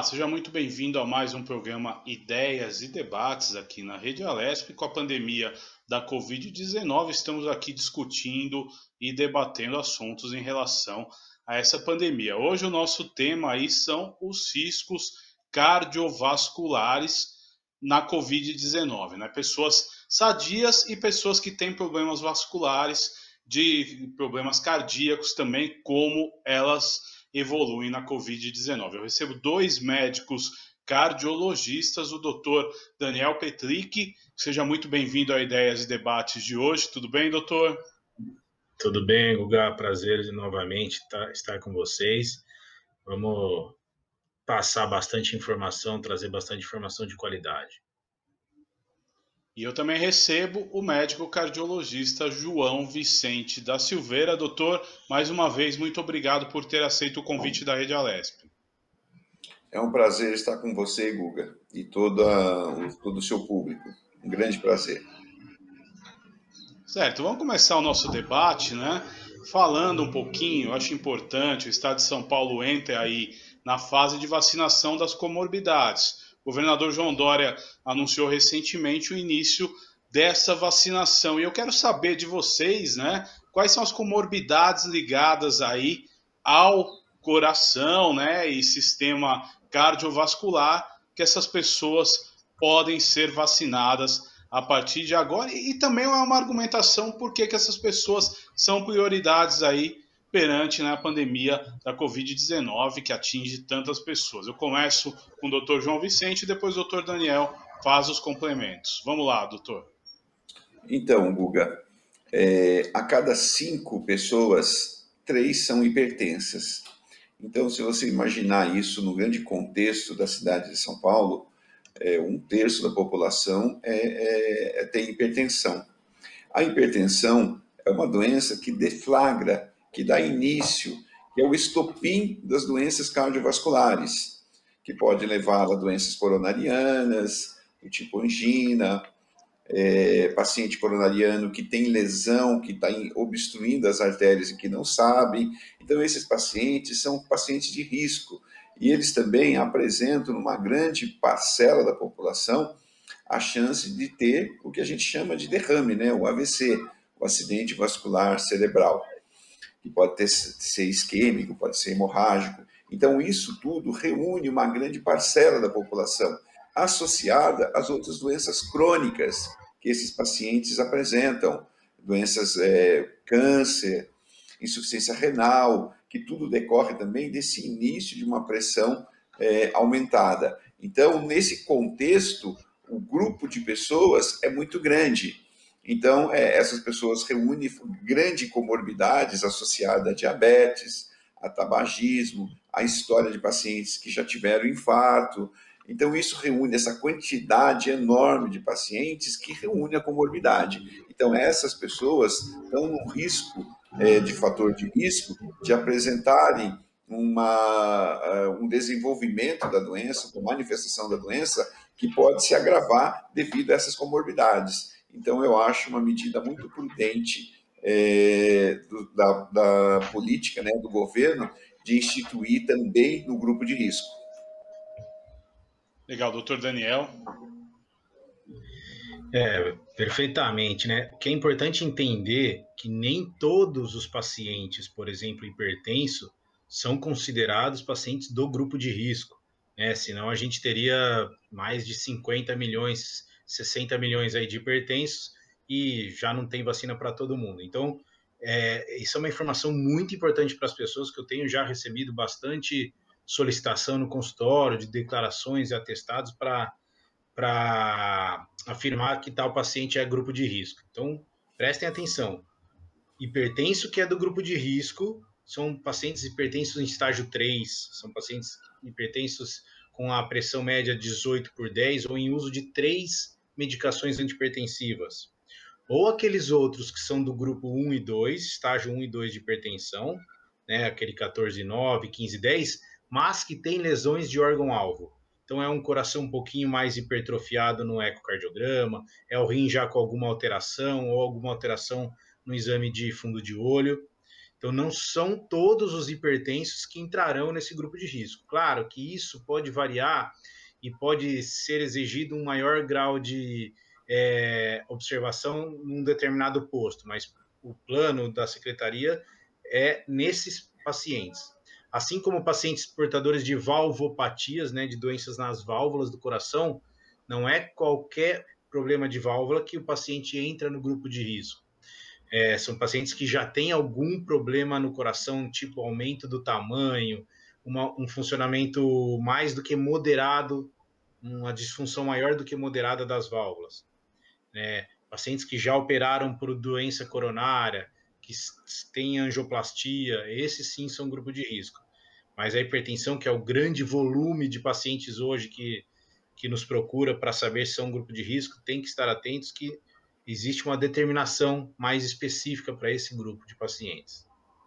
Olá, seja muito bem-vindo a mais um programa Ideias e Debates aqui na Rede Alesp. Com a pandemia da Covid-19, estamos aqui discutindo e debatendo assuntos em relação a essa pandemia. Hoje o nosso tema aí são os riscos cardiovasculares na Covid-19, né? Pessoas sadias e pessoas que têm problemas vasculares, de problemas cardíacos também, como elas evoluem na Covid-19. Eu recebo dois médicos cardiologistas, o doutor Daniel Petrick. Seja muito bem-vindo a Ideias e Debates de hoje. Tudo bem, doutor? Tudo bem, Guga? Prazer novamente estar com vocês. Vamos passar bastante informação, trazer bastante informação de qualidade. E eu também recebo o médico cardiologista João Vicente da Silveira. Doutor, mais uma vez, muito obrigado por ter aceito o convite da Rede Alesp. É um prazer estar com você, Guga, e todo o seu público. Um grande prazer. Certo, vamos começar o nosso debate, né? Falando um pouquinho, acho importante, o Estado de São Paulo entra aí na fase de vacinação das comorbidades. O governador João Dória anunciou recentemente o início dessa vacinação. E eu quero saber de vocês, né? Quais são as comorbidades ligadas aí ao coração, né? E sistema cardiovascular que essas pessoas podem ser vacinadas a partir de agora, e também é uma argumentação por que essas pessoas são prioridades aí perante, né, a pandemia da Covid-19 que atinge tantas pessoas. Eu começo com o doutor João Vicente e depois o doutor Daniel faz os complementos. Vamos lá, doutor. Então, Guga, a cada 5 pessoas, 3 são hipertensas. Então, se você imaginar isso no grande contexto da cidade de São Paulo, 1/3 da população tem hipertensão. A hipertensão é uma doença que deflagra, que dá início, que é o estopim das doenças cardiovasculares, que pode levar a doenças coronarianas, do tipo angina, paciente coronariano que tem lesão, que está obstruindo as artérias e que não sabem. Então, esses pacientes são pacientes de risco. E eles também apresentam, numa grande parcela da população, a chance de ter o que a gente chama de derrame, né? O AVC, o acidente vascular cerebral, que pode ser isquêmico, pode ser hemorrágico. Então, isso tudo reúne uma grande parcela da população, associada às outras doenças crônicas que esses pacientes apresentam, doenças, câncer, insuficiência renal, que tudo decorre também desse início de uma pressão aumentada. Então, nesse contexto, o grupo de pessoas é muito grande. Então, essas pessoas reúnem grandes comorbidades associadas a diabetes, a tabagismo, a história de pacientes que já tiveram infarto. Então, isso reúne essa quantidade enorme de pacientes que reúne a comorbidade. Então, essas pessoas estão no risco, de fator de risco, de apresentarem um desenvolvimento da doença, uma manifestação da doença, que pode se agravar devido a essas comorbidades. Então, eu acho uma medida muito prudente da política, né, do governo, de instituir também no grupo de risco. Legal, doutor Daniel. Perfeitamente, né? O que é importante entender que nem todos os pacientes, por exemplo, hipertenso, são considerados pacientes do grupo de risco, né? Senão a gente teria mais de 50 milhões, 60 milhões aí de hipertensos e já não tem vacina para todo mundo. Então, isso é uma informação muito importante para as pessoas, que eu tenho já recebido bastante solicitação no consultório, de declarações e atestados para afirmar que tal paciente é grupo de risco. Então, prestem atenção. Hipertenso que é do grupo de risco são pacientes hipertensos em estágio 3, são pacientes hipertensos com a pressão média 18/10 ou em uso de 3 medicações antihipertensivas. Ou aqueles outros que são do grupo 1 e 2, estágio 1 e 2 de hipertensão, né, aquele 14/9, 15/10, mas que tem lesões de órgão-alvo. Então, é um coração um pouquinho mais hipertrofiado no ecocardiograma, é o rim já com alguma alteração ou alguma alteração no exame de fundo de olho. Então, não são todos os hipertensos que entrarão nesse grupo de risco. Claro que isso pode variar e pode ser exigido um maior grau de observação num determinado posto, mas o plano da secretaria é nesses pacientes. Assim como pacientes portadores de valvopatias, né, de doenças nas válvulas do coração, não é qualquer problema de válvula que o paciente entra no grupo de risco. São pacientes que já têm algum problema no coração, tipo aumento do tamanho, um funcionamento mais do que moderado, uma disfunção maior do que moderada das válvulas. Pacientes que já operaram por doença coronária, que têm angioplastia, esses sim são grupo de risco. Mas a hipertensão, que é o grande volume de pacientes hoje que nos procura para saber se são um grupo de risco, tem que estar atentos que existe uma determinação mais específica para esse grupo de pacientes.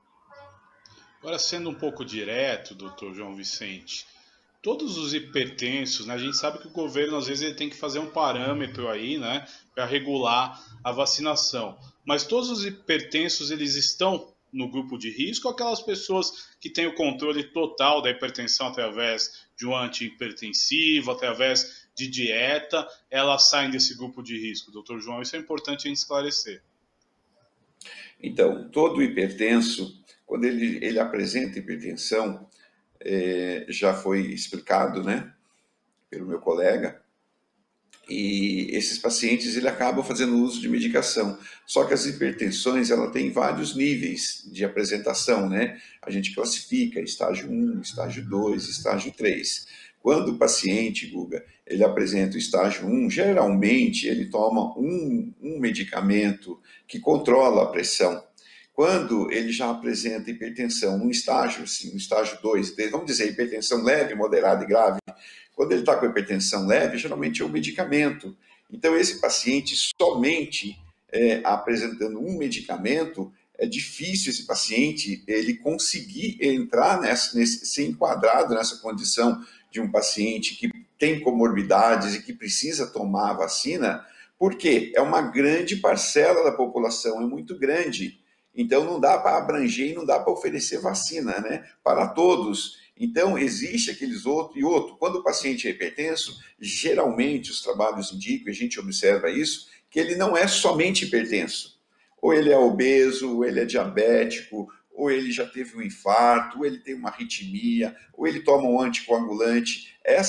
Agora, sendo um pouco direto, doutor João Vicente, todos os hipertensos, né, a gente sabe que o governo, às vezes, ele tem que fazer um parâmetro aí, né, para regular a vacinação. Mas todos os hipertensos, eles estão no grupo de risco, ou aquelas pessoas que têm o controle total da hipertensão através de um antihipertensivo, através de dieta, elas saem desse grupo de risco, doutor João? Isso é importante a gente esclarecer. Então, todo hipertenso, quando ele apresenta hipertensão, já foi explicado, né, pelo meu colega, e esses pacientes ele acabam fazendo uso de medicação. Só que as hipertensões ela tem vários níveis de apresentação, né? A gente classifica estágio 1, estágio 2, estágio 3. Quando o paciente, Guga, ele apresenta o estágio 1, geralmente ele toma um medicamento que controla a pressão. Quando ele já apresenta hipertensão no estágio, assim, no estágio 2, vamos dizer hipertensão leve, moderada e grave, quando ele está com hipertensão leve, geralmente é o medicamento. Então, esse paciente somente apresentando um medicamento, é difícil esse paciente ele conseguir entrar ser enquadrado nessa condição de um paciente que tem comorbidades e que precisa tomar a vacina, porque é uma grande parcela da população, é muito grande. Então, não dá para abranger e não dá para oferecer vacina, né, para todos. Então, existe aqueles outros, e outro, quando o paciente é hipertenso, geralmente os trabalhos indicam, a gente observa isso, que ele não é somente hipertenso. Ou ele é obeso, ou ele é diabético, ou ele já teve um infarto, ou ele tem uma arritmia, ou ele toma um anticoagulante.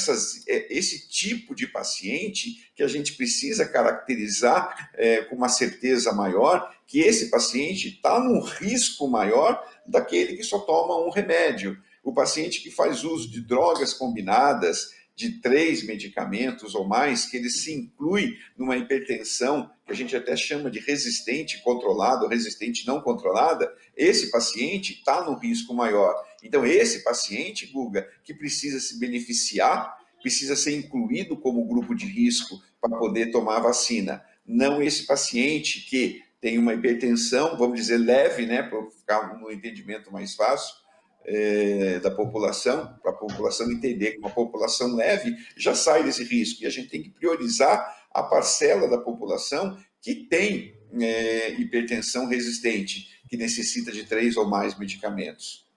Esse tipo de paciente que a gente precisa caracterizar com uma certeza maior que esse paciente está num risco maior daquele que só toma um remédio. O paciente que faz uso de drogas combinadas, de 3 medicamentos ou mais, que ele se inclui numa hipertensão, que a gente até chama de resistente controlada ou resistente não controlada, esse paciente está no risco maior. Então, esse paciente, Guga, que precisa se beneficiar, precisa ser incluído como grupo de risco para poder tomar a vacina. Não esse paciente que tem uma hipertensão, vamos dizer, leve, né, para ficar no entendimento mais fácil, da população, para a população entender que uma população leve já sai desse risco. E a gente tem que priorizar a parcela da população que tem hipertensão resistente, que necessita de 3 ou mais medicamentos.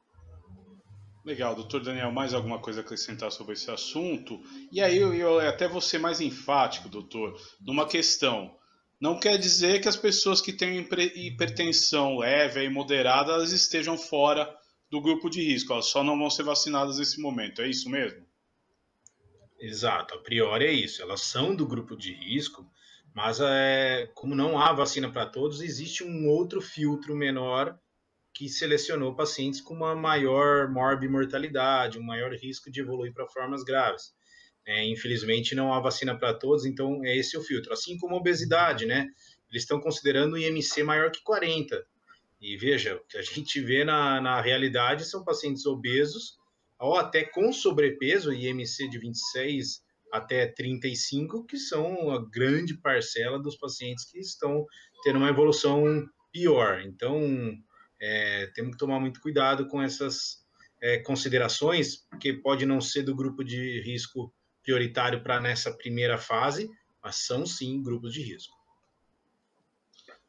Legal, doutor Daniel, mais alguma coisa a acrescentar sobre esse assunto? E aí eu até vou ser mais enfático, doutor, numa questão. Não quer dizer que as pessoas que têm hipertensão leve e moderada elas estejam fora do grupo de risco, elas só não vão ser vacinadas nesse momento, é isso mesmo? Exato, a priori é isso, elas são do grupo de risco, mas como não há vacina para todos, existe um outro filtro menor que selecionou pacientes com uma maior morbimortalidade, um maior risco de evoluir para formas graves. Infelizmente, não há vacina para todos, então é esse o filtro. Assim como a obesidade, né? Eles estão considerando o IMC maior que 40. E veja, o que a gente vê na realidade são pacientes obesos, ou até com sobrepeso, IMC de 26 até 35, que são a grande parcela dos pacientes que estão tendo uma evolução pior. Então, temos que tomar muito cuidado com essas considerações, porque pode não ser do grupo de risco prioritário para nessa primeira fase, mas são sim grupos de risco.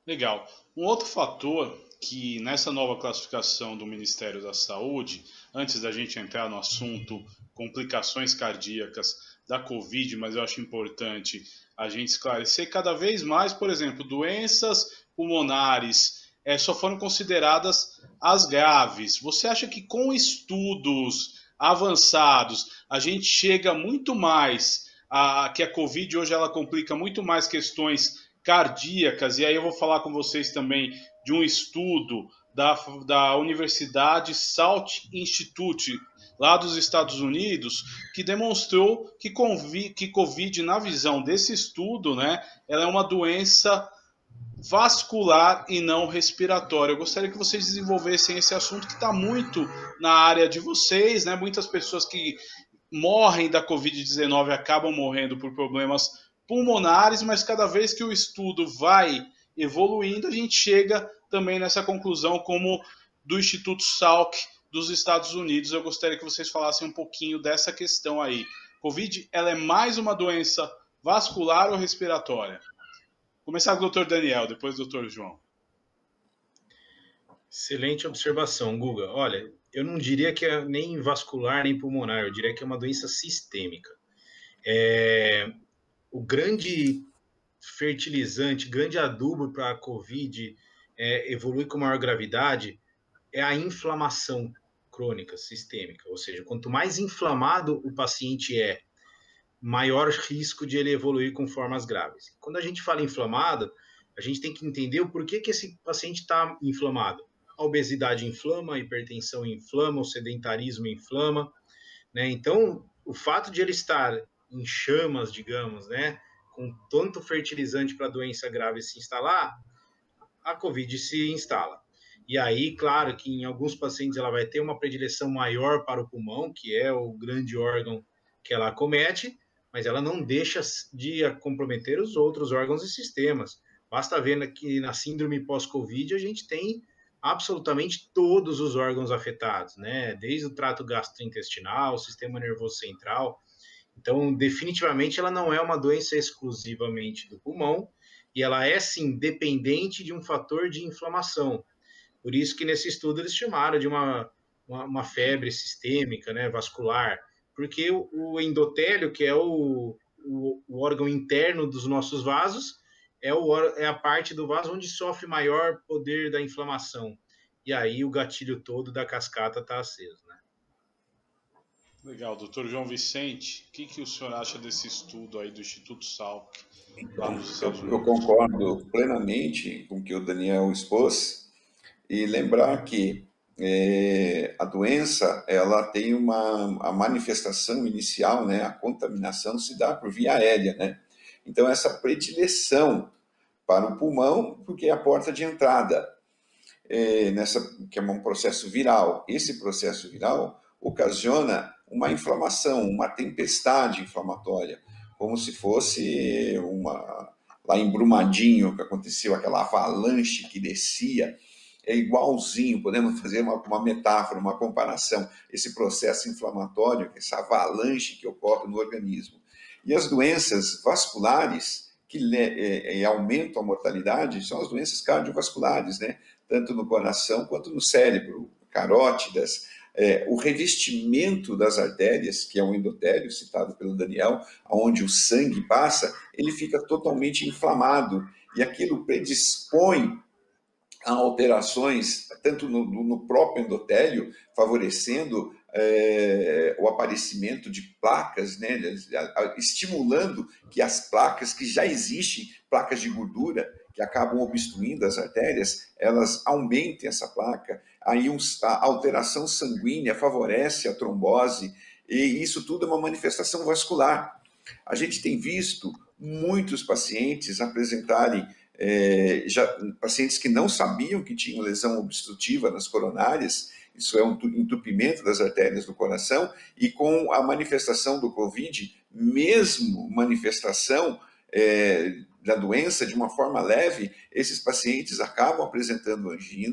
Legal. Um outro fator que nessa nova classificação do Ministério da Saúde, antes da gente entrar no assunto complicações cardíacas da Covid, mas eu acho importante a gente esclarecer cada vez mais, por exemplo, doenças pulmonares só foram consideradas as graves. Você acha que com estudos avançados a gente chega muito mais que a Covid hoje ela complica muito mais questões cardíacas, e aí eu vou falar com vocês também de um estudo da Universidade Salk Institute, lá dos Estados Unidos, que demonstrou que Covid, na visão desse estudo, né, ela é uma doença vascular e não respiratória. Eu gostaria que vocês desenvolvessem esse assunto que está muito na área de vocês, né? Muitas pessoas que morrem da Covid-19 acabam morrendo por problemas pulmonares, mas cada vez que o estudo vai evoluindo, a gente chega também nessa conclusão, como do Instituto Salk dos Estados Unidos. Eu gostaria que vocês falassem um pouquinho dessa questão aí. Covid, ela é mais uma doença vascular ou respiratória? Começar com o Dr. Daniel, depois o Dr. João. Excelente observação, Guga. Olha, eu não diria que é nem vascular nem pulmonar, eu diria que é uma doença sistêmica. O grande fertilizante, grande adubo para a Covid evoluir com maior gravidade é a inflamação crônica sistêmica, ou seja, quanto mais inflamado o paciente maior risco de ele evoluir com formas graves. Quando a gente fala inflamado, a gente tem que entender o porquê que esse paciente está inflamado. A obesidade inflama, a hipertensão inflama, o sedentarismo inflama, né? Então, o fato de ele estar em chamas, digamos, né, com tanto fertilizante para a doença grave se instalar, a COVID se instala. E aí, claro que em alguns pacientes ela vai ter uma predileção maior para o pulmão, que é o grande órgão que ela acomete, mas ela não deixa de comprometer os outros órgãos e sistemas. Basta ver que na síndrome pós-Covid a gente tem absolutamente todos os órgãos afetados, né? Desde o trato gastrointestinal, o sistema nervoso central. Então, definitivamente, ela não é uma doença exclusivamente do pulmão, e ela é, sim, dependente de um fator de inflamação. Por isso que nesse estudo eles chamaram de uma febre sistêmica, né, vascular, porque o endotélio, que é o órgão interno dos nossos vasos, é a parte do vaso onde sofre maior poder da inflamação. E aí o gatilho todo da cascata está aceso, né? Legal, doutor João Vicente, o que o senhor acha desse estudo aí do Instituto Salk, lá Então, nos Estados eu Unidos? concordo plenamente com o que o Daniel expôs, e lembrar que a doença ela tem a manifestação inicial, né, a contaminação se dá por via aérea, né? Então essa predileção para o pulmão, porque é a porta de entrada, que é um processo viral. Esse processo viral ocasiona uma inflamação, uma tempestade inflamatória, como se fosse lá em Brumadinho, que aconteceu aquela avalanche que descia. É igualzinho, podemos fazer uma metáfora, uma comparação, esse processo inflamatório, essa avalanche que ocorre no organismo. E as doenças vasculares que aumentam a mortalidade são as doenças cardiovasculares, né? Tanto no coração quanto no cérebro, carótidas, o revestimento das artérias, que é o endotélio, citado pelo Daniel, onde o sangue passa, ele fica totalmente inflamado, e aquilo predispõe a alterações, tanto no próprio endotélio, favorecendo o aparecimento de placas, né, estimulando que as placas que já existem, placas de gordura, que acabam obstruindo as artérias, elas aumentem essa placa. Aí a alteração sanguínea favorece a trombose, e isso tudo é uma manifestação vascular. A gente tem visto muitos pacientes apresentarem pacientes que não sabiam que tinham lesão obstrutiva nas coronárias, isso é um entupimento das artérias do coração, e com a manifestação do Covid, mesmo manifestação da doença de uma forma leve, esses pacientes acabam apresentando angina,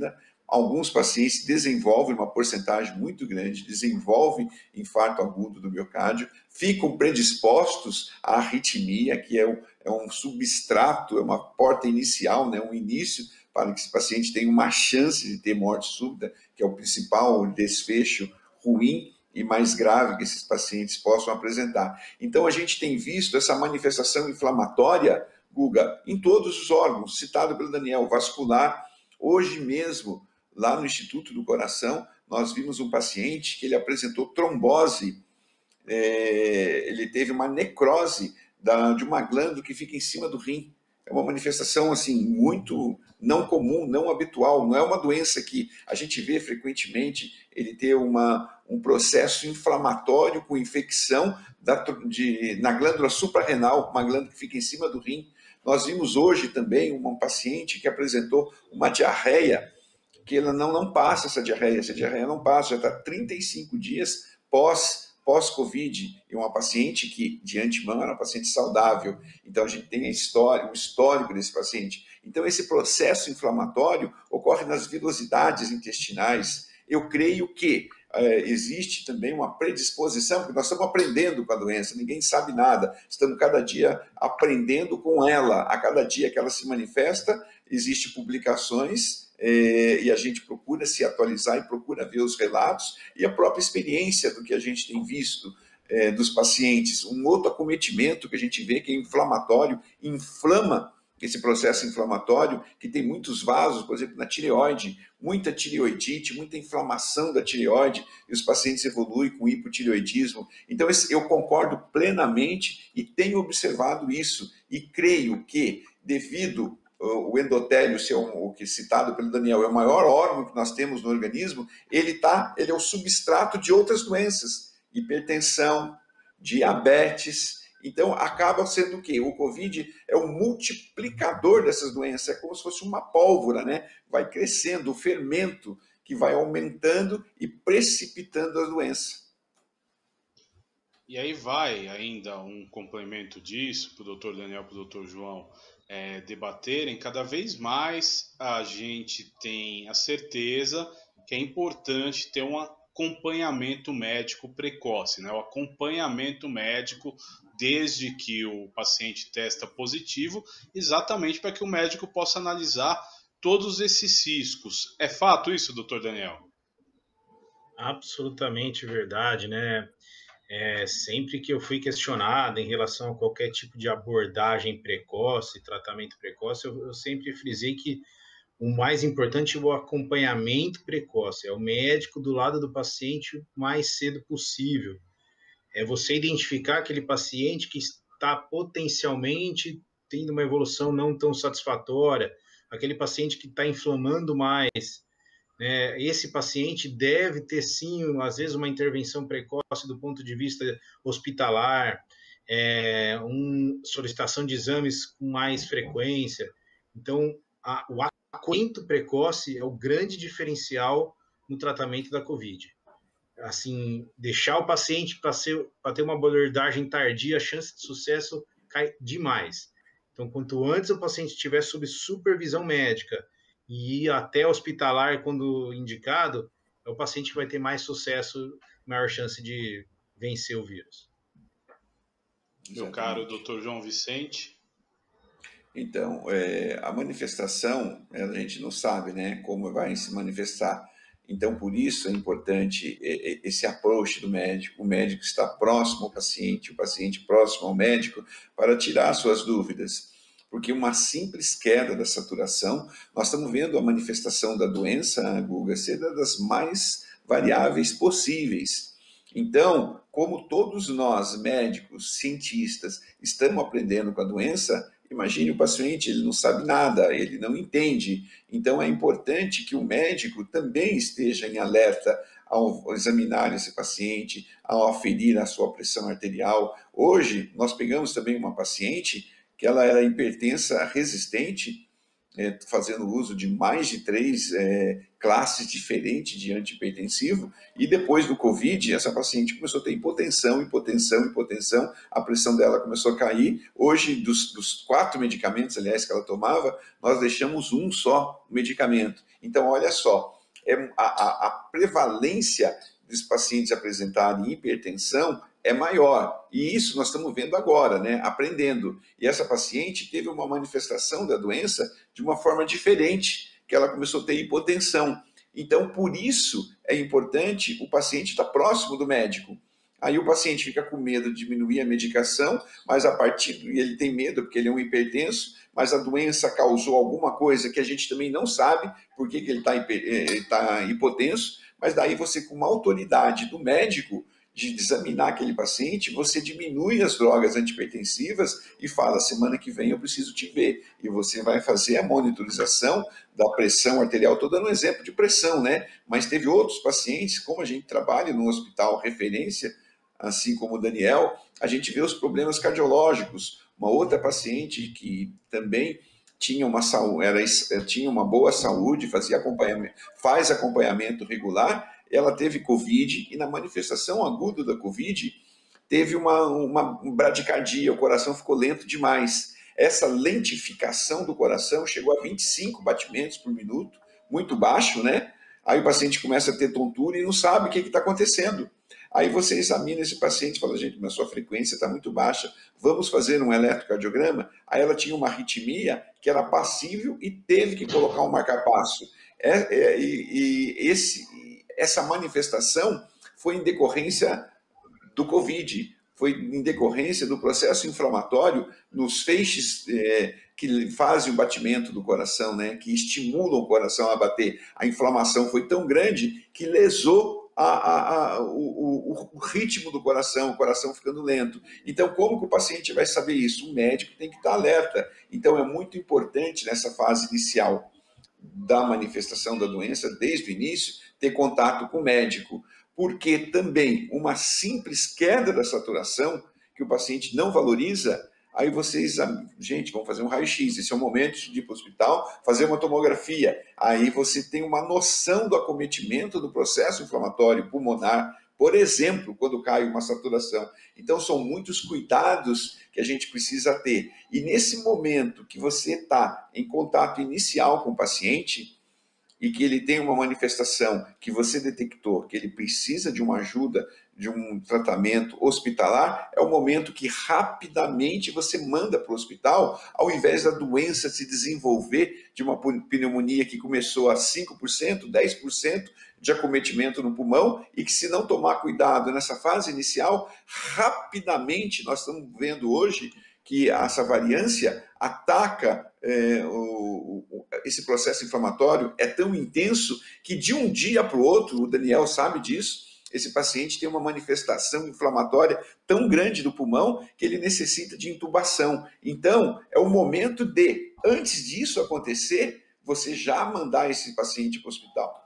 Alguns pacientes desenvolvem uma porcentagem muito grande, desenvolvem infarto agudo do miocárdio, ficam predispostos à arritmia, que é um substrato, é uma porta inicial, né, um início para que esse paciente tenha uma chance de ter morte súbita, que é o principal desfecho ruim e mais grave que esses pacientes possam apresentar. Então, a gente tem visto essa manifestação inflamatória, Guga, em todos os órgãos, citado pelo Daniel, vascular. Hoje mesmo, lá no Instituto do Coração, nós vimos um paciente que ele apresentou trombose, ele teve uma necrose de uma glândula que fica em cima do rim. É uma manifestação assim muito não comum, não habitual, não é uma doença que a gente vê frequentemente ele ter um processo inflamatório com infecção na glândula suprarrenal, uma glândula que fica em cima do rim. Nós vimos hoje também uma paciente que apresentou uma diarreia, que ela não passa essa diarreia não passa, já está 35 dias pós-Covid, e uma paciente que, de antemão, era uma paciente saudável. Então, a gente tem um histórico desse paciente. Então, esse processo inflamatório ocorre nas vilosidades intestinais. Eu creio que existe também uma predisposição, porque nós estamos aprendendo com a doença, ninguém sabe nada, estamos cada dia aprendendo com ela, a cada dia que ela se manifesta, existem publicações, e a gente procura se atualizar e procura ver os relatos e a própria experiência do que a gente tem visto dos pacientes. Um outro acometimento que a gente vê que é inflamatório, inflama esse processo inflamatório, que tem muitos vasos, por exemplo, na tireoide, muita tireoidite, muita inflamação da tireoide, e os pacientes evoluem com hipotireoidismo. Então, eu concordo plenamente e tenho observado isso, e creio que, devido o endotélio, o que citado pelo Daniel, é o maior órgão que nós temos no organismo, ele é o substrato de outras doenças, hipertensão, diabetes. Então, acaba sendo o quê? O Covid é o multiplicador dessas doenças, é como se fosse uma pólvora, né? Vai crescendo, o fermento que vai aumentando e precipitando a doença. E aí vai ainda um complemento disso para o doutor Daniel, para o doutor João debaterem. Cada vez mais a gente tem a certeza que é importante ter um acompanhamento médico precoce, né? O acompanhamento médico desde que o paciente testa positivo, exatamente para que o médico possa analisar todos esses riscos. É fato isso, doutor Daniel? Absolutamente verdade, né? Sempre que eu fui questionado em relação a qualquer tipo de abordagem precoce, tratamento precoce, eu sempre frisei que o mais importante é o acompanhamento precoce, é o médico do lado do paciente o mais cedo possível. É você identificar aquele paciente que está potencialmente tendo uma evolução não tão satisfatória, aquele paciente que está inflamando mais, né? Esse paciente deve ter, sim, às vezes, uma intervenção precoce do ponto de vista hospitalar, solicitação de exames com mais frequência. Então, o acompanhamento precoce é o grande diferencial no tratamento da COVID. Assim, deixar o paciente para ter uma abordagem tardia, a chance de sucesso cai demais. Então, quanto antes o paciente estiver sob supervisão médica e ir até hospitalar quando indicado, é o paciente que vai ter mais sucesso, maior chance de vencer o vírus. Meu caro doutor João Vicente. Então, a manifestação, a gente não sabe, né, como vai se manifestar. Então, por isso é importante esse approach do médico, o médico estar próximo ao paciente, o paciente próximo ao médico, para tirar suas dúvidas. Porque uma simples queda da saturação, nós estamos vendo a manifestação da doença, Guga, ser das mais variáveis possíveis. Então, como todos nós, médicos, cientistas, estamos aprendendo com a doença, imagine o paciente, ele não sabe nada, ele não entende. Então, é importante que o médico também esteja em alerta ao examinar esse paciente, ao aferir a sua pressão arterial. Hoje, nós pegamos também uma paciente que ela era hipertensa resistente, fazendo uso de mais de 3 classes diferentes de antihipertensivo, e depois do Covid, essa paciente começou a ter hipotensão, a pressão dela começou a cair. Hoje, dos 4 medicamentos, aliás, que ela tomava, nós deixamos um só medicamento. Então, olha só, a prevalência dos pacientes apresentarem hipertensão é maior. E isso nós estamos vendo agora, né? Aprendendo. E essa paciente teve uma manifestação da doença de uma forma diferente, que ela começou a ter hipotensão. Então, por isso é importante o paciente estar próximo do médico. Aí o paciente fica com medo de diminuir a medicação, mas a partir e ele tem medo porque ele é um hipertenso, mas a doença causou alguma coisa que a gente também não sabe por que ele está hipotenso, mas daí você, com uma autoridade do médico de examinar aquele paciente, você diminui as drogas antipertensivas e fala, semana que vem eu preciso te ver. E você vai fazer a monitorização da pressão arterial. Estou dando um exemplo de pressão, né? Mas teve outros pacientes, como a gente trabalha no hospital referência, assim como o Daniel, a gente vê os problemas cardiológicos. Uma outra paciente que também tinha uma saúde, tinha uma boa saúde, faz acompanhamento regular, ela teve Covid e na manifestação aguda da Covid teve uma bradicardia, o coração ficou lento demais. Essa lentificação do coração chegou a 25 batimentos por minuto, muito baixo, né? Aí o paciente começa a ter tontura e não sabe o que está acontecendo. Aí você examina esse paciente e fala, gente, mas sua frequência está muito baixa, vamos fazer um eletrocardiograma? Aí ela tinha uma arritmia que era passível e teve que colocar um marcapasso. Essa manifestação foi em decorrência do Covid, foi em decorrência do processo inflamatório nos feixes que fazem o batimento do coração, né, que estimulam o coração a bater. A inflamação foi tão grande que lesou o ritmo do coração, o coração ficando lento. Então, como que o paciente vai saber isso? O médico tem que estar alerta. Então, é muito importante nessa fase inicial da manifestação da doença, desde o início, ter contato com o médico, porque também uma simples queda da saturação, que o paciente não valoriza, aí vocês, gente, vão fazer um raio-x, esse é o momento de ir para o hospital, fazer uma tomografia, aí você tem uma noção do acometimento do processo inflamatório pulmonar, por exemplo, quando cai uma saturação. Então, são muitos cuidados que a gente precisa ter. E nesse momento que você está em contato inicial com o paciente, e que ele tem uma manifestação que você detectou, que ele precisa de uma ajuda, de um tratamento hospitalar, é o momento que rapidamente você manda para o hospital, ao invés da doença se desenvolver de uma pneumonia que começou a 5%, 10% de acometimento no pulmão, e que se não tomar cuidado nessa fase inicial, rapidamente, nós estamos vendo hoje que essa variância ataca esse processo inflamatório, é tão intenso que de um dia para o outro, o Daniel sabe disso, esse paciente tem uma manifestação inflamatória tão grande do pulmão que ele necessita de intubação. Então, é o momento de, antes disso acontecer, você já mandar esse paciente para o hospital.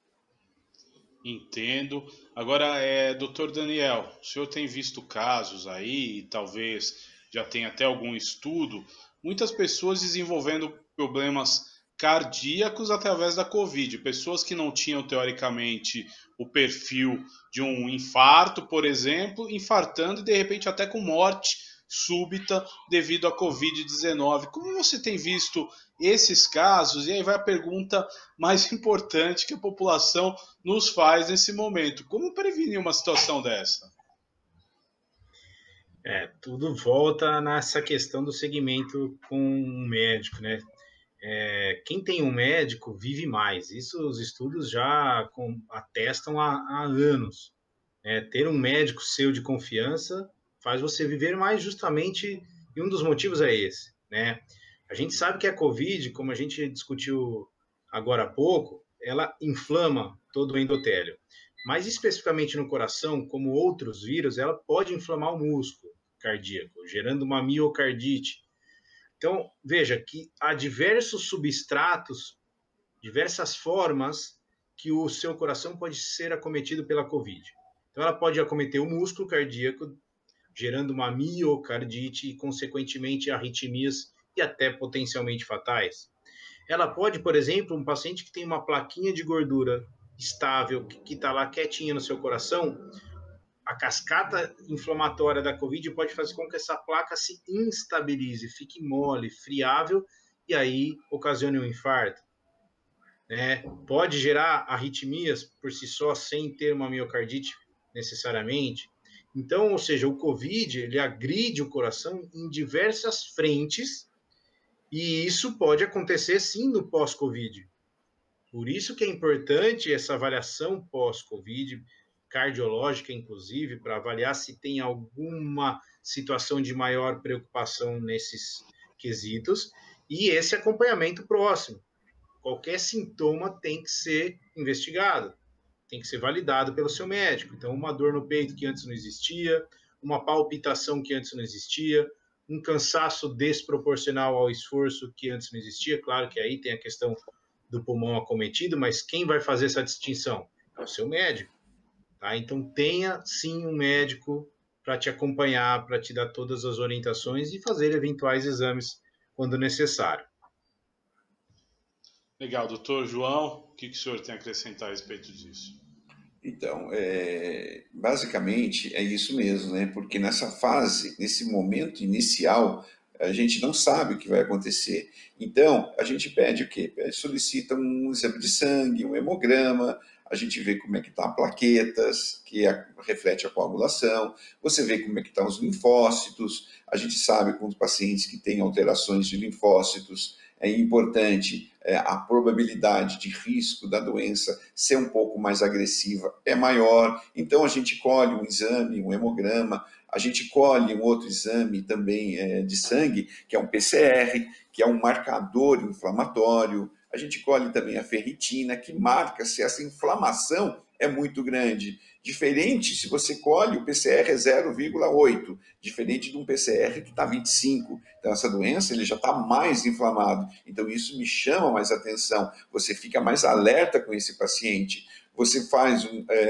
Entendo. Agora, doutor Daniel, o senhor tem visto casos aí, e talvez já tenha até algum estudo, muitas pessoas desenvolvendo problemas cardíacos através da Covid, pessoas que não tinham teoricamente o perfil de um infarto, por exemplo, infartando e de repente até com morte súbita devido à Covid-19. Como você tem visto esses casos? E aí vai a pergunta mais importante que a população nos faz nesse momento. Como prevenir uma situação dessa? Tudo volta nessa questão do segmento com um médico, né? Quem tem um médico vive mais. Isso os estudos já atestam há anos. Ter um médico seu de confiança faz você viver mais, justamente, e um dos motivos é esse, né? A gente sabe que a Covid, como a gente discutiu agora há pouco, ela inflama todo o endotélio. Mas especificamente no coração, como outros vírus, ela pode inflamar o músculo cardíaco, gerando uma miocardite. Então, veja que há diversos substratos, diversas formas que o seu coração pode ser acometido pela Covid. Então, ela pode acometer o músculo cardíaco, gerando uma miocardite e, consequentemente, arritmias e até potencialmente fatais. Ela pode, por exemplo, um paciente que tem uma plaquinha de gordura estável, que está lá quietinha no seu coração, a cascata inflamatória da Covid pode fazer com que essa placa se instabilize, fique mole, friável, e aí ocasione um infarto. né? Pode gerar arritmias por si só, sem ter uma miocardite necessariamente. Então, ou seja, o COVID, ele agride o coração em diversas frentes, e isso pode acontecer sim no pós-COVID. Por isso que é importante essa avaliação pós-COVID, cardiológica, inclusive, para avaliar se tem alguma situação de maior preocupação nesses quesitos, e esse acompanhamento próximo. Qualquer sintoma tem que ser investigado, tem que ser validado pelo seu médico. Então, uma dor no peito que antes não existia, uma palpitação que antes não existia, um cansaço desproporcional ao esforço que antes não existia. Claro que aí tem a questão do pulmão acometido, mas quem vai fazer essa distinção? É o seu médico. Tá? Então, tenha sim um médico para te acompanhar, para te dar todas as orientações e fazer eventuais exames quando necessário. Legal, doutor João, o que o senhor tem a acrescentar a respeito disso? Então, basicamente é isso mesmo, né? Porque nessa fase, nesse momento inicial, a gente não sabe o que vai acontecer. Então, a gente pede o quê? Solicita um exame de sangue, um hemograma, a gente vê como é que estão plaquetas, que reflete a coagulação, você vê como é que estão os linfócitos, a gente sabe com os pacientes que têm alterações de linfócitos, é importante, a probabilidade de risco da doença ser um pouco mais agressiva é maior, então a gente colhe um exame, um hemograma, a gente colhe um outro exame também de sangue, que é um PCR, que é um marcador inflamatório, a gente colhe também a ferritina, que marca se essa inflamação é muito grande. Diferente se você colhe, o PCR é 0,8, diferente de um PCR que está 25. Então, essa doença ele já está mais inflamado. Então, isso me chama mais atenção. Você fica mais alerta com esse paciente. Você faz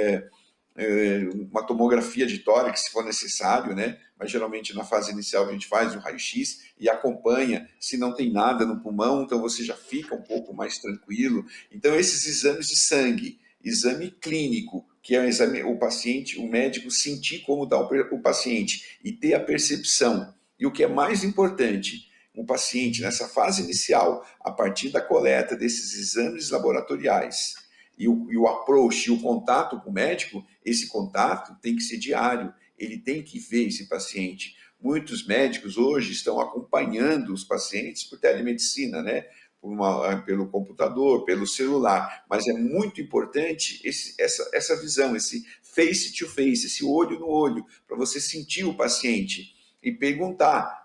uma tomografia de tórax, se for necessário, né? Mas geralmente na fase inicial a gente faz um raio-x e acompanha se não tem nada no pulmão, então você já fica um pouco mais tranquilo. Então, esses exames de sangue, exame clínico, que é o exame, o paciente, o médico sentir como está o paciente e ter a percepção. E o que é mais importante, o paciente, nessa fase inicial, a partir da coleta desses exames laboratoriais e o approach, o contato com o médico, esse contato tem que ser diário, ele tem que ver esse paciente. Muitos médicos hoje estão acompanhando os pacientes por telemedicina, né? Pelo computador, pelo celular, mas é muito importante essa visão, esse face to face, esse olho no olho, para você sentir o paciente e perguntar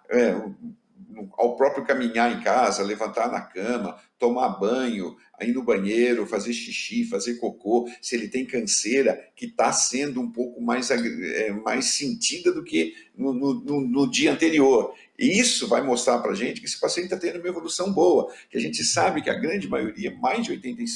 ao próprio caminhar em casa, levantar na cama, tomar banho, ir no banheiro, fazer xixi, fazer cocô, se ele tem canseira, que está sendo um pouco mais sentida do que no dia anterior. E isso vai mostrar para a gente que esse paciente está tendo uma evolução boa, que a gente sabe que a grande maioria, mais de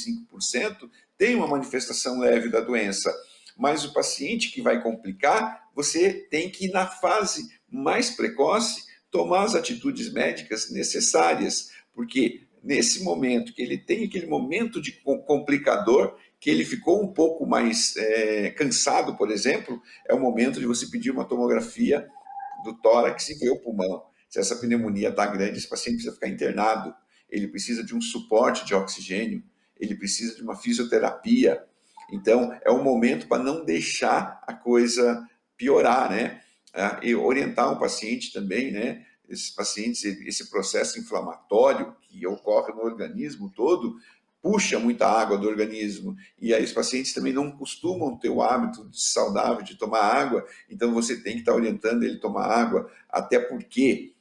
85%, tem uma manifestação leve da doença. Mas o paciente que vai complicar, você tem que ir na fase mais precoce, tomar as atitudes médicas necessárias, porque nesse momento que ele tem aquele momento de complicador, que ele ficou um pouco mais cansado, por exemplo, é o momento de você pedir uma tomografia do tórax e ver o pulmão. Se essa pneumonia está grande, esse paciente precisa ficar internado, ele precisa de um suporte de oxigênio, ele precisa de uma fisioterapia. Então, é um momento para não deixar a coisa piorar, né? E orientar o paciente também, né? Esses pacientes, esse processo inflamatório que ocorre no organismo todo, puxa muita água do organismo, e aí os pacientes também não costumam ter o hábito saudável de tomar água, então você tem que estar orientando ele a tomar água, até porque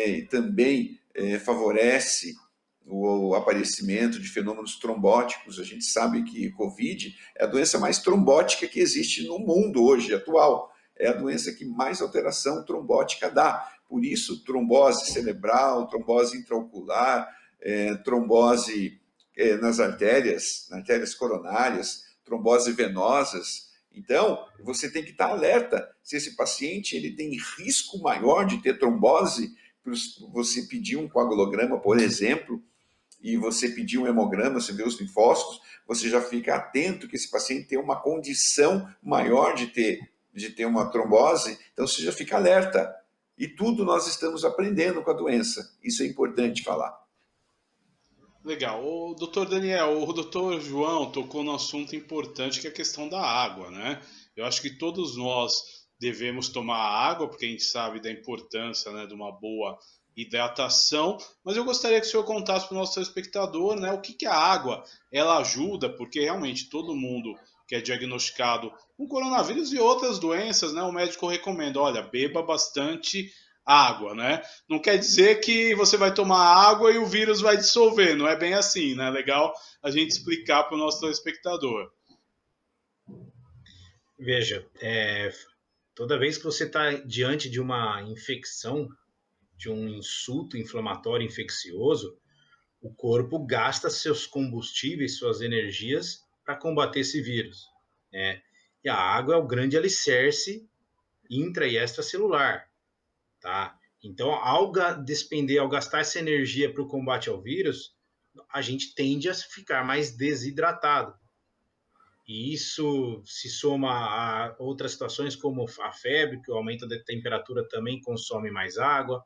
também favorece o aparecimento de fenômenos trombóticos. A gente sabe que Covid é a doença mais trombótica que existe no mundo hoje, atual. É a doença que mais alteração trombótica dá. Por isso, trombose cerebral, trombose intraocular, trombose nas artérias coronárias, trombose venosas. Então, você tem que estar alerta se esse paciente ele tem risco maior de ter trombose. Você pedir um coagulograma, por exemplo, e você pedir um hemograma, você vê os linfócitos, você já fica atento que esse paciente tem uma condição maior de ter uma trombose, então você já fica alerta. E tudo nós estamos aprendendo com a doença. Isso é importante falar. Legal. O doutor Daniel, o doutor João tocou num assunto importante que é a questão da água, né? Eu acho que todos nós devemos tomar água, porque a gente sabe da importância, né, de uma boa hidratação, mas eu gostaria que o senhor contasse para o nosso telespectador, né, o que que a água ela ajuda, porque realmente todo mundo que é diagnosticado com coronavírus e outras doenças, né, o médico recomenda, olha, beba bastante água, né? Não quer dizer que você vai tomar água e o vírus vai dissolver, não é bem assim, né? É legal a gente explicar para o nosso telespectador. Veja, toda vez que você está diante de uma infecção, de um insulto inflamatório infeccioso, o corpo gasta seus combustíveis, suas energias para combater esse vírus, né? E a água é o grande alicerce intra e extracelular, tá? Então, ao despender, ao gastar essa energia para o combate ao vírus, a gente tende a ficar mais desidratado. E isso se soma a outras situações como a febre, que o aumento da temperatura também consome mais água,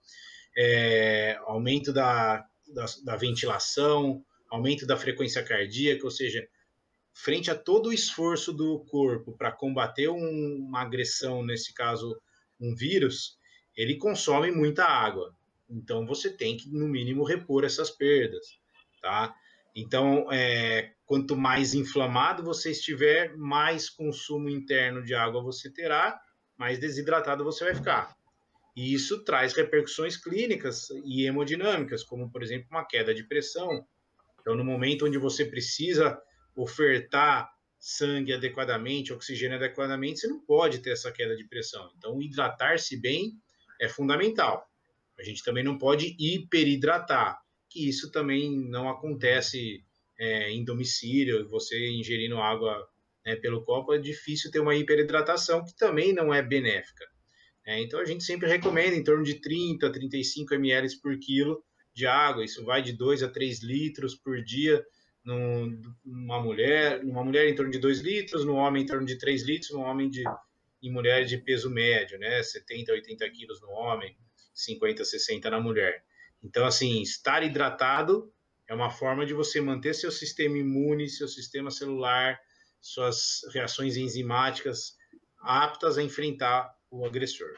aumento da ventilação, aumento da frequência cardíaca, ou seja, frente a todo o esforço do corpo para combater uma agressão, nesse caso um vírus, ele consome muita água. Então você tem que, no mínimo, repor essas perdas, tá? Então, quanto mais inflamado você estiver, mais consumo interno de água você terá, mais desidratado você vai ficar. E isso traz repercussões clínicas e hemodinâmicas, como, por exemplo, uma queda de pressão. Então, no momento onde você precisa ofertar sangue adequadamente, oxigênio adequadamente, você não pode ter essa queda de pressão. Então, hidratar-se bem é fundamental. A gente também não pode hiperidratar, que isso também não acontece em domicílio, você ingerindo água, né, pelo copo, é difícil ter uma hiperidratação, que também não é benéfica. Então, a gente sempre recomenda em torno de 30 a 35 ml por quilo de água. Isso vai de 2 a 3 litros por dia numa mulher em torno de 2 litros, no homem em torno de 3 litros, em mulher de peso médio, né? 70 a 80 quilos no homem, 50 a 60 na mulher. Então, assim, estar hidratado é uma forma de você manter seu sistema imune, seu sistema celular, suas reações enzimáticas aptas a enfrentar o agressor.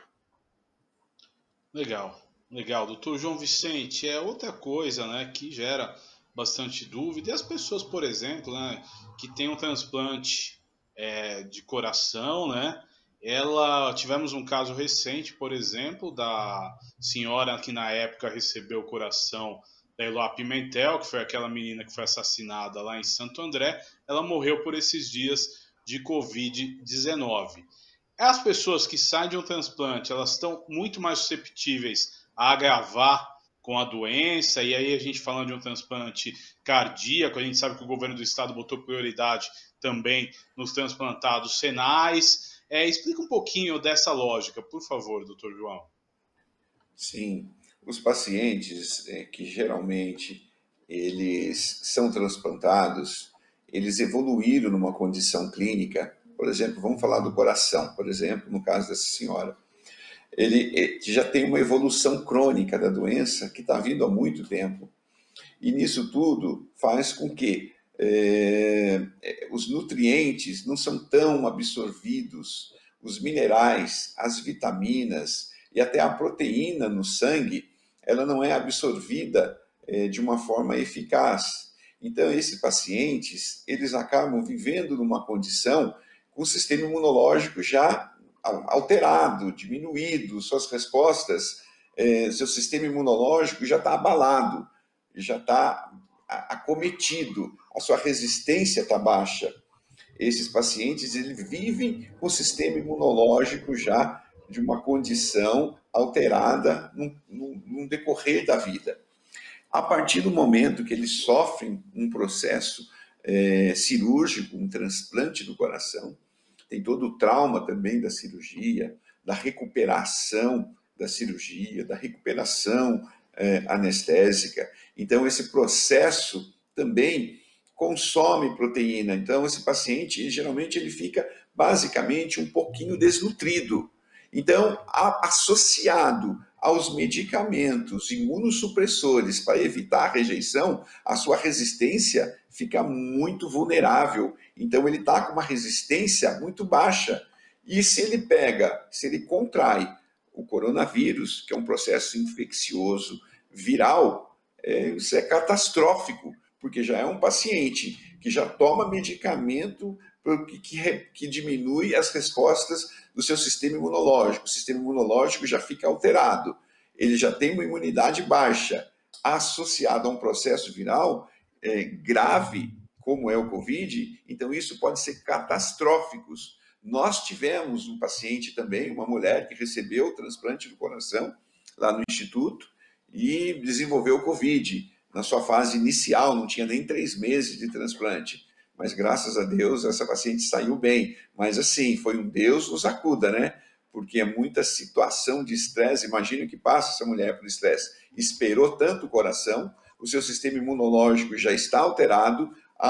Legal, legal. Doutor João Vicente, é outra coisa, né, que gera bastante dúvida. E as pessoas, por exemplo, né, que têm um transplante de coração, né? Tivemos um caso recente, por exemplo, da senhora que na época recebeu o coração da Eloá Pimentel, que foi aquela menina que foi assassinada lá em Santo André. Ela morreu por esses dias de Covid-19. As pessoas que saem de um transplante, elas estão muito mais susceptíveis a agravar com a doença, e aí a gente falando de um transplante cardíaco, a gente sabe que o governo do estado botou prioridade também nos transplantados renais. Explica um pouquinho dessa lógica, por favor, doutor João. Sim, os pacientes que geralmente eles são transplantados, eles evoluíram numa condição clínica, por exemplo, vamos falar do coração, por exemplo, no caso dessa senhora. Ele já tem uma evolução crônica da doença que está vindo há muito tempo. E nisso tudo faz com que os nutrientes não são tão absorvidos, os minerais, as vitaminas e até a proteína no sangue, ela não é absorvida de uma forma eficaz. Então, esses pacientes, eles acabam vivendo numa condição com o sistema imunológico já alterado, diminuído, suas respostas, seu sistema imunológico já está abalado, já está acometido, a sua resistência está baixa. Esses pacientes eles vivem com o sistema imunológico já de uma condição alterada no decorrer da vida. A partir do momento que eles sofrem um processo cirúrgico, um transplante do coração, tem todo o trauma também da cirurgia, da recuperação da cirurgia, da recuperação anestésica. Então, esse processo também consome proteína. Então, esse paciente, geralmente, ele fica basicamente um pouquinho desnutrido. Então, associado aos medicamentos imunossupressores para evitar a rejeição, a sua resistência fica muito vulnerável. Então, ele está com uma resistência muito baixa. E se ele contrai o coronavírus, que é um processo infeccioso viral, isso é catastrófico, porque já é um paciente que já toma medicamento que diminui as respostas do seu sistema imunológico. O sistema imunológico já fica alterado, ele já tem uma imunidade baixa, associada a um processo viral grave, como é o Covid, então isso pode ser catastrófico. Nós tivemos um paciente também, uma mulher que recebeu o transplante do coração lá no Instituto e desenvolveu o Covid na sua fase inicial, não tinha nem 3 meses de transplante. Mas graças a Deus essa paciente saiu bem. Mas assim, foi um Deus nos acuda, né? Porque é muita situação de estresse. Imagina o que passa essa mulher por estresse. Esperou tanto o coração, o seu sistema imunológico já está alterado.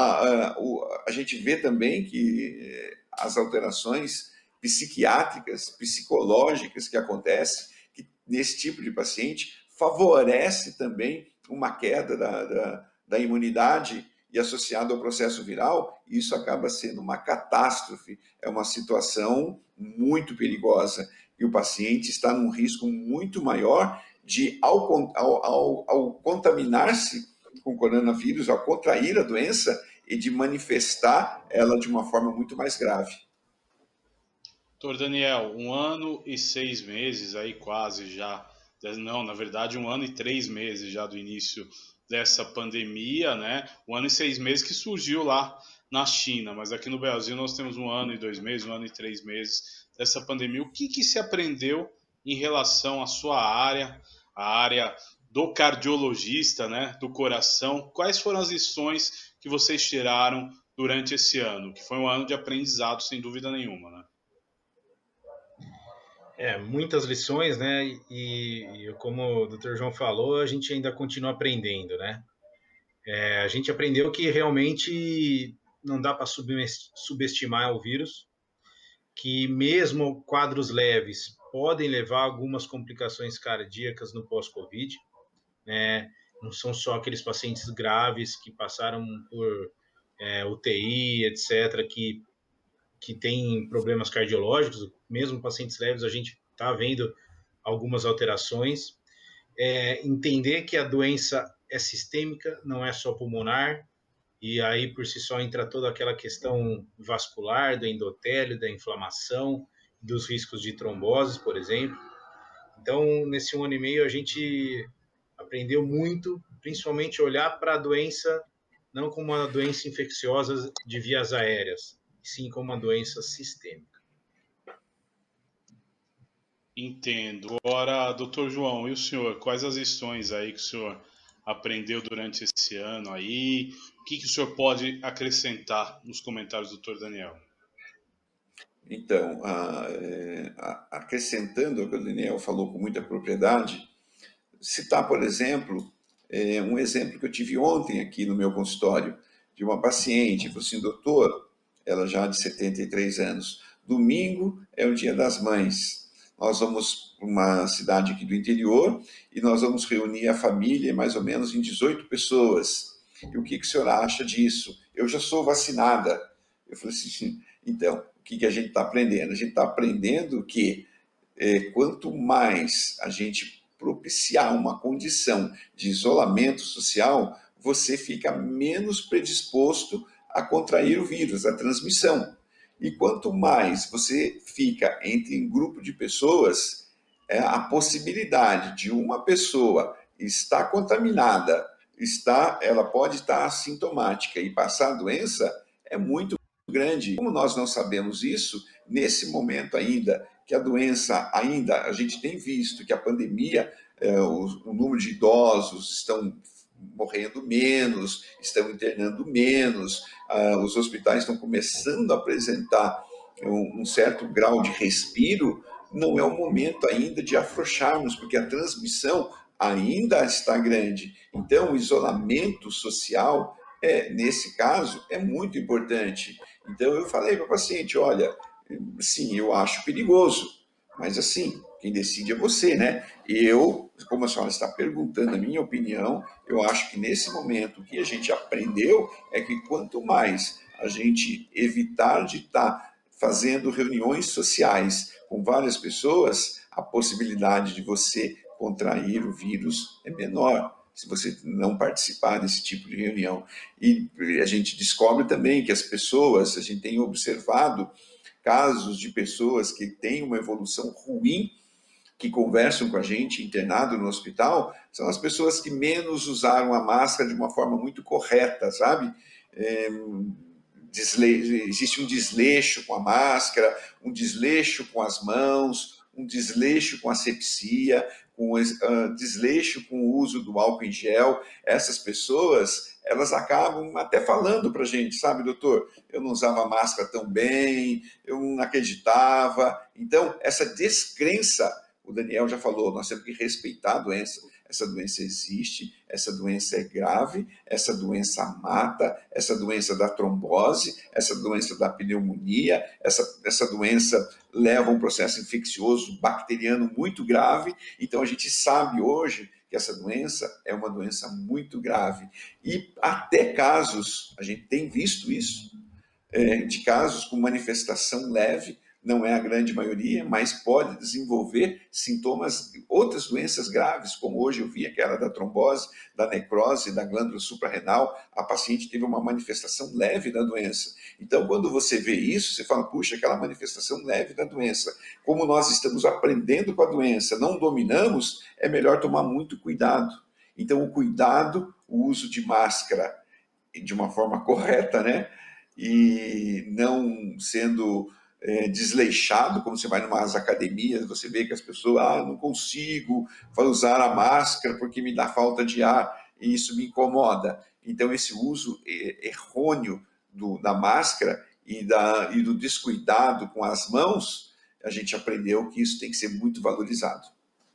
A gente vê também que as alterações psiquiátricas, psicológicas que acontecem nesse tipo de paciente favorece também uma queda da imunidade e associado ao processo viral, isso acaba sendo uma catástrofe, é uma situação muito perigosa e o paciente está num risco muito maior de, ao contaminar-se com o coronavírus, ao contrair a doença e de manifestar ela de uma forma muito mais grave. Doutor Daniel, 1 ano e 6 meses aí quase já, não, na verdade 1 ano e 3 meses já do início dessa pandemia, né? 1 ano e 6 meses que surgiu lá na China, mas aqui no Brasil nós temos 1 ano e 2 meses, 1 ano e 3 meses dessa pandemia. O que se aprendeu em relação à sua área, a área do cardiologista, né? Do coração? Quais foram as lições que vocês tiraram durante esse ano? Que foi um ano de aprendizado, sem dúvida nenhuma, né? Muitas lições, né? E como o Dr. João falou, a gente ainda continua aprendendo, né? A gente aprendeu que realmente não dá para subestimar o vírus, que mesmo quadros leves podem levar a algumas complicações cardíacas no pós-Covid, né? Não são só aqueles pacientes graves que passaram por UTI, etc., que tem problemas cardiológicos, mesmo pacientes leves, a gente está vendo algumas alterações. Entender que a doença é sistêmica, não é só pulmonar, e aí por si só entra toda aquela questão vascular, do endotélio, da inflamação, dos riscos de trombose, por exemplo. Então, nesse 1 ano e meio, a gente aprendeu muito, principalmente olhar para a doença não como uma doença infecciosa de vias aéreas, sim como uma doença sistêmica. Entendo. Agora, doutor João, e o senhor? Quais as lições aí que o senhor aprendeu durante esse ano aí? O que o senhor pode acrescentar nos comentários do doutor Daniel? Então, acrescentando o que o Daniel falou com muita propriedade, citar, por exemplo, um exemplo que eu tive ontem aqui no meu consultório, de uma paciente, falou assim, doutor, ela já de 73 anos, domingo é o Dia das Mães, nós vamos para uma cidade aqui do interior e nós vamos reunir a família, mais ou menos em 18 pessoas. E o que o senhor acha disso? Eu já sou vacinada. Eu falei assim, então, o que a gente está aprendendo? A gente está aprendendo que quanto mais a gente propiciar uma condição de isolamento social, você fica menos predisposto a contrair o vírus, a transmissão. E quanto mais você fica entre um grupo de pessoas, a possibilidade de uma pessoa estar contaminada, ela pode estar assintomática e passar a doença, é muito grande. Como nós não sabemos isso, nesse momento ainda, que a doença ainda, a gente tem visto que a pandemia, o número de idosos estão morrendo menos, estão internando menos, os hospitais estão começando a apresentar um certo grau de respiro, não é o momento ainda de afrouxarmos, porque a transmissão ainda está grande. Então, o isolamento social, nesse caso, é muito importante. Então, eu falei para o paciente, olha, sim, eu acho perigoso, mas assim, quem decide é você, né? Eu, como a senhora está perguntando a minha opinião, eu acho que nesse momento o que a gente aprendeu é que quanto mais a gente evitar de estar fazendo reuniões sociais com várias pessoas, a possibilidade de você contrair o vírus é menor se você não participar desse tipo de reunião. E a gente descobre também que as pessoas, a gente tem observado casos de pessoas que têm uma evolução ruim, que conversam com a gente internado no hospital, são as pessoas que menos usaram a máscara de uma forma muito correta, sabe? Existe um desleixo com a máscara, um desleixo com as mãos, um desleixo com a asepsia, desleixo com o uso do álcool em gel. Essas pessoas, elas acabam até falando para a gente, sabe, doutor, eu não usava máscara tão bem, eu não acreditava. Então, essa descrença, o Daniel já falou, nós temos que respeitar a doença. Essa doença existe, essa doença é grave, essa doença mata, essa doença dá trombose, essa doença dá pneumonia, essa doença leva a um processo infeccioso bacteriano muito grave. Então, a gente sabe hoje que essa doença é uma doença muito grave. E até casos, a gente tem visto isso, de casos com manifestação leve, não é a grande maioria, mas pode desenvolver sintomas, outras doenças graves, como hoje eu vi aquela da trombose, da necrose, da glândula suprarrenal, a paciente teve uma manifestação leve da doença. Então, quando você vê isso, você fala, puxa, aquela manifestação leve da doença. Como nós estamos aprendendo com a doença, não dominamos, é melhor tomar muito cuidado. Então, o cuidado, o uso de máscara de uma forma correta, né? E não sendo desleixado, como você vai em umas academias, você vê que as pessoas, não consigo usar a máscara porque me dá falta de ar, e isso me incomoda. Então, esse uso errôneo da máscara e do descuidado com as mãos, a gente aprendeu que isso tem que ser muito valorizado.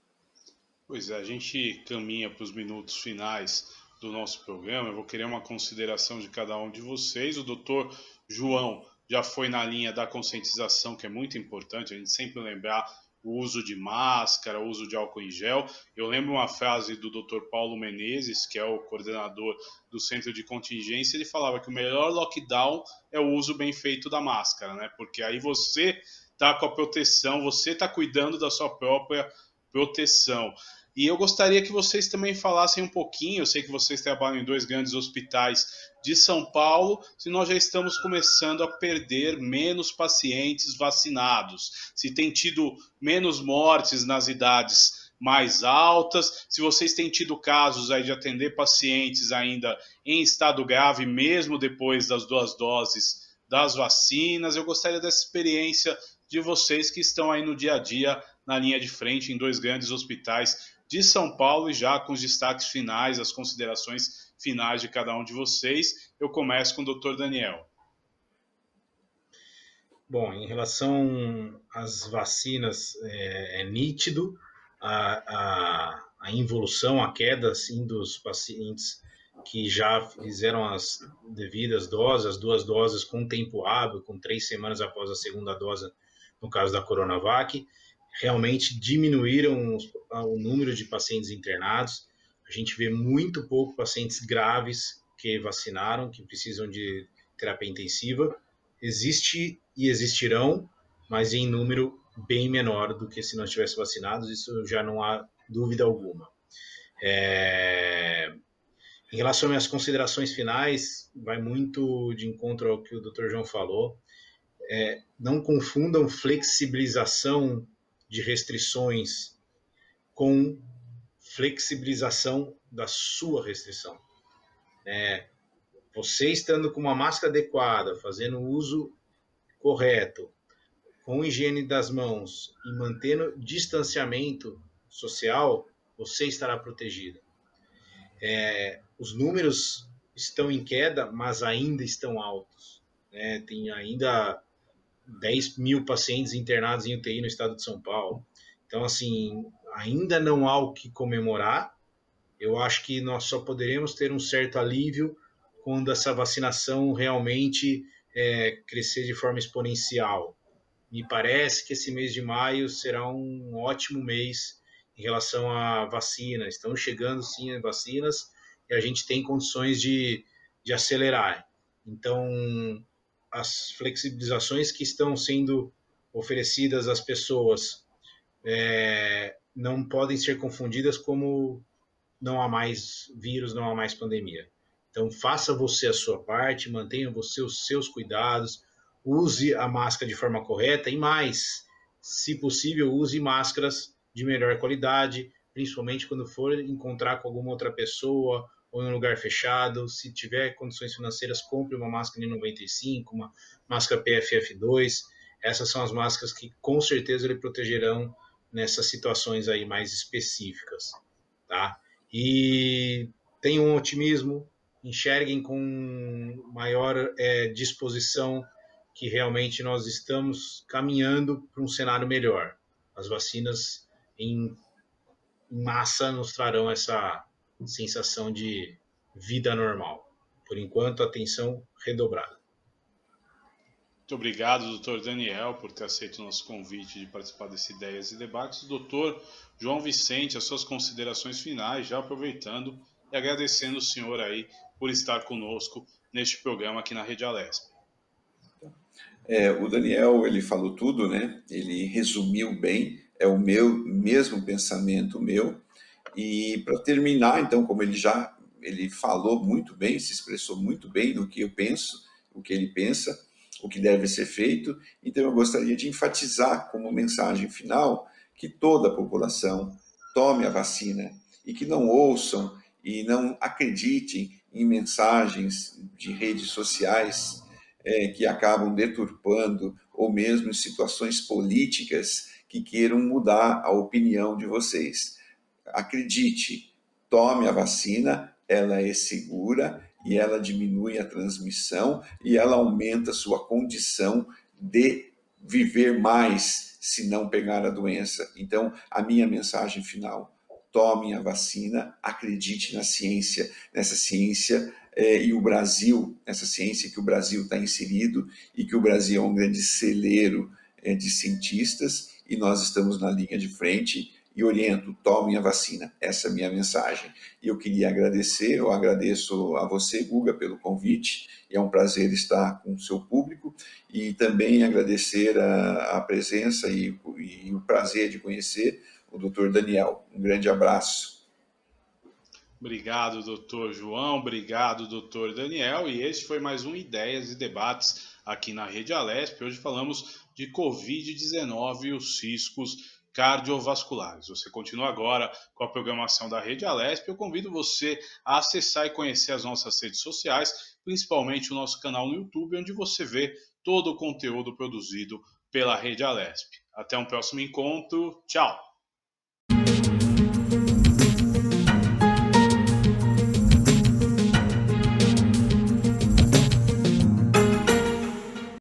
Pois é, a gente caminha para os minutos finais do nosso programa. Eu vou querer uma consideração de cada um de vocês. O doutor João já foi na linha da conscientização, que é muito importante, a gente sempre lembrar o uso de máscara, o uso de álcool em gel. Eu lembro uma frase do Dr. Paulo Menezes, que é o coordenador do Centro de Contingência, ele falava que o melhor lockdown é o uso bem feito da máscara, né? Porque aí você está com a proteção, você está cuidando da sua própria proteção. E eu gostaria que vocês também falassem um pouquinho, eu sei que vocês trabalham em 2 grandes hospitais de São Paulo, se nós já estamos começando a perder menos pacientes vacinados, se tem tido menos mortes nas idades mais altas, se vocês têm tido casos aí de atender pacientes ainda em estado grave, mesmo depois das 2 doses das vacinas. Eu gostaria dessa experiência de vocês que estão aí no dia a dia, na linha de frente, em 2 grandes hospitais de São Paulo, e já com os destaques finais, as considerações finais de cada um de vocês. Eu começo com o Dr. Daniel. Bom, em relação às vacinas, é nítido a involução, a queda assim, dos pacientes que já fizeram as devidas doses, as 2 doses com tempo hábil, com 3 semanas após a segunda dose, no caso da Coronavac, realmente diminuíram o número de pacientes internados. A gente vê muito pouco pacientes graves que vacinaram, que precisam de terapia intensiva. Existe e existirão, mas em número bem menor do que se nós tivéssemos vacinados, isso já não há dúvida alguma. Em relação às considerações finais, vai muito de encontro ao que o Dr. João falou. Não confundam flexibilização de restrições com flexibilização da sua restrição. Você estando com uma máscara adequada, fazendo o uso correto, com higiene das mãos e mantendo distanciamento social, você estará protegido. Os números estão em queda, mas ainda estão altos. Tem ainda 10 mil pacientes internados em UTI no estado de São Paulo. Então, assim, ainda não há o que comemorar. Eu acho que nós só poderemos ter um certo alívio quando essa vacinação realmente crescer de forma exponencial. Me parece que esse mês de maio será um ótimo mês em relação à vacina. Estão chegando sim as vacinas e a gente tem condições de acelerar. Então, as flexibilizações que estão sendo oferecidas às pessoas não podem ser confundidas como não há mais vírus, não há mais pandemia. Então, faça você a sua parte, mantenha você os seus cuidados, use a máscara de forma correta e mais, se possível, use máscaras de melhor qualidade, principalmente quando for encontrar com alguma outra pessoa ou em um lugar fechado. Se tiver condições financeiras, compre uma máscara N95, uma máscara PFF2. Essas são as máscaras que com certeza lhe protegerão nessas situações aí mais específicas, tá? E tenham um otimismo, enxerguem com maior disposição que realmente nós estamos caminhando para um cenário melhor. As vacinas em massa nos trarão essa sensação de vida normal. Por enquanto, atenção redobrada. Muito obrigado, doutor Daniel, por ter aceito o nosso convite de participar desse Ideias e Debates. Doutor João Vicente, as suas considerações finais, já aproveitando e agradecendo o senhor aí por estar conosco neste programa aqui na Rede Alesp. O Daniel, ele falou tudo, né? Ele resumiu bem, é o mesmo pensamento meu. E para terminar, então, como ele falou muito bem, se expressou muito bem do que eu penso, o que ele pensa, o que deve ser feito, então eu gostaria de enfatizar como mensagem final que toda a população tome a vacina e que não ouçam e não acreditem em mensagens de redes sociais que acabam deturpando ou mesmo em situações políticas que queiram mudar a opinião de vocês. Acredite, tome a vacina, ela é segura e ela diminui a transmissão e ela aumenta a sua condição de viver mais se não pegar a doença. Então, a minha mensagem final: tomem a vacina, acredite na ciência, nessa ciência e o Brasil, essa ciência que o Brasil está inserido e que o Brasil é um grande celeiro de cientistas e nós estamos na linha de frente e oriento, tomem a vacina. Essa é a minha mensagem. E eu queria agradecer, eu agradeço a você, Guga, pelo convite. É um prazer estar com o seu público e também agradecer a presença e o prazer de conhecer o Dr. Daniel. Um grande abraço. Obrigado, doutor João. Obrigado, doutor Daniel. E este foi mais um Ideias e Debates aqui na Rede Alesp. Hoje falamos de Covid-19 e os riscos cardiovasculares. Você continua agora com a programação da Rede Alesp. Eu convido você a acessar e conhecer as nossas redes sociais, principalmente o nosso canal no YouTube, onde você vê todo o conteúdo produzido pela Rede Alesp. Até um próximo encontro. Tchau!